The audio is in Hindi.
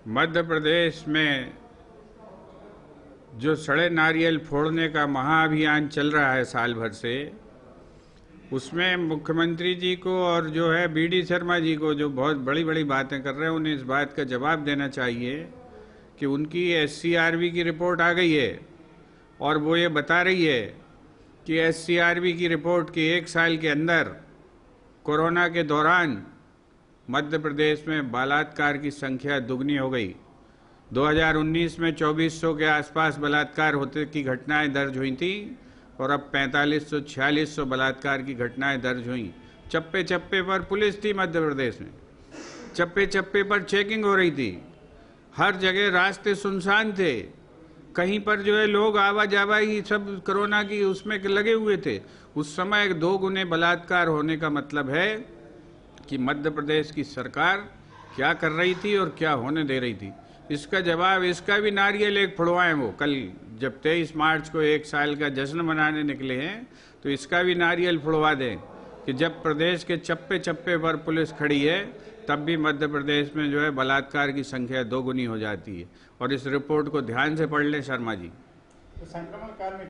मध्य प्रदेश में जो सड़े नारियल फोड़ने का महाअभियान चल रहा है साल भर से, उसमें मुख्यमंत्री जी को और जो है बीडी शर्मा जी को जो बहुत बड़ी बड़ी बातें कर रहे हैं, उन्हें इस बात का जवाब देना चाहिए कि उनकी एससीआरबी की रिपोर्ट आ गई है और वो ये बता रही है कि एससीआरबी की रिपोर्ट के 1 साल के अंदर कोरोना के दौरान मध्य प्रदेश में बलात्कार की संख्या दुगनी हो गई। 2019 में 2400 के आसपास बलात्कार होते की घटनाएं दर्ज हुई थी और अब 4500-4600 बलात्कार की घटनाएं दर्ज हुई। चप्पे चप्पे पर पुलिस थी मध्य प्रदेश में, चप्पे चप्पे पर चेकिंग हो रही थी, हर जगह रास्ते सुनसान थे, कहीं पर जो है लोग आवाजाही सब कोरोना की उसमें लगे हुए थे। उस समय 2 गुने बलात्कार होने का मतलब है कि मध्य प्रदेश की सरकार क्या कर रही थी और क्या होने दे रही थी। इसका जवाब, इसका भी नारियल एक फुड़वाएं वो कल जब 23 मार्च को 1 साल का जश्न मनाने निकले हैं, तो इसका भी नारियल फुड़वा दें कि जब प्रदेश के चप्पे चप्पे पर पुलिस खड़ी है तब भी मध्य प्रदेश में जो है बलात्कार की संख्या 2 गुनी हो जाती है। और इस रिपोर्ट को ध्यान से पढ़ लें शर्मा जी। तो संक्रमण काल में